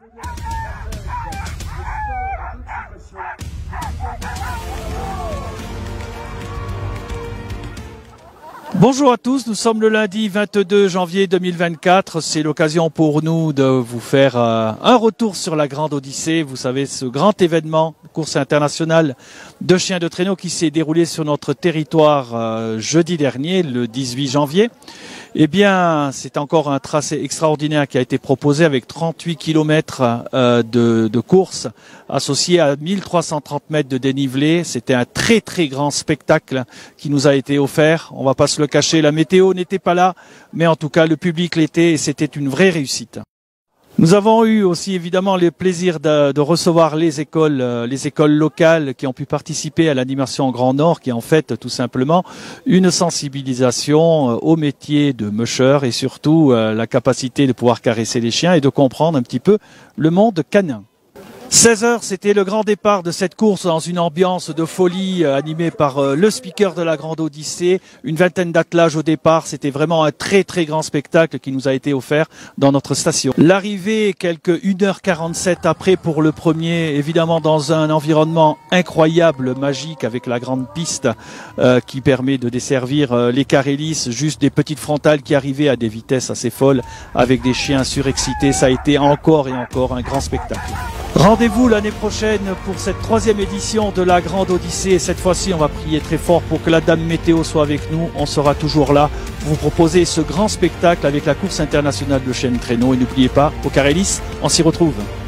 Bonjour à tous, nous sommes le lundi 22 janvier 2024. C'est l'occasion pour nous de vous faire un retour sur la Grande Odyssée. Vous savez, ce grand événement, course internationale de chiens de traîneau qui s'est déroulé sur notre territoire jeudi dernier, le 18 janvier. Eh bien, c'est encore un tracé extraordinaire qui a été proposé avec 38 km de course associé à 1330 mètres de dénivelé. C'était un très très grand spectacle qui nous a été offert. On va pas se le cacher, la météo n'était pas là, mais en tout cas le public l'était et c'était une vraie réussite. Nous avons eu aussi évidemment le plaisir de recevoir les écoles locales qui ont pu participer à l'animation Grand Nord, qui est en fait tout simplement une sensibilisation au métier de musher et surtout la capacité de pouvoir caresser les chiens et de comprendre un petit peu le monde canin. 16h, c'était le grand départ de cette course dans une ambiance de folie animée par le speaker de la Grande Odyssée. Une vingtaine d'attelages au départ. C'était vraiment un très très grand spectacle qui nous a été offert dans notre station. L'arrivée, quelques 1h47 après pour le premier, évidemment dans un environnement incroyable, magique, avec la grande piste qui permet de desservir les Carélis, juste des petites frontales qui arrivaient à des vitesses assez folles avec des chiens surexcités. Ça a été encore et encore un grand spectacle. Rendez-vous l'année prochaine pour cette 3e édition de la Grande Odyssée. Et cette fois-ci, on va prier très fort pour que la Dame Météo soit avec nous. On sera toujours là pour vous proposer ce grand spectacle avec la course internationale de chiens de traîneau. Et n'oubliez pas, au Carélis, on s'y retrouve.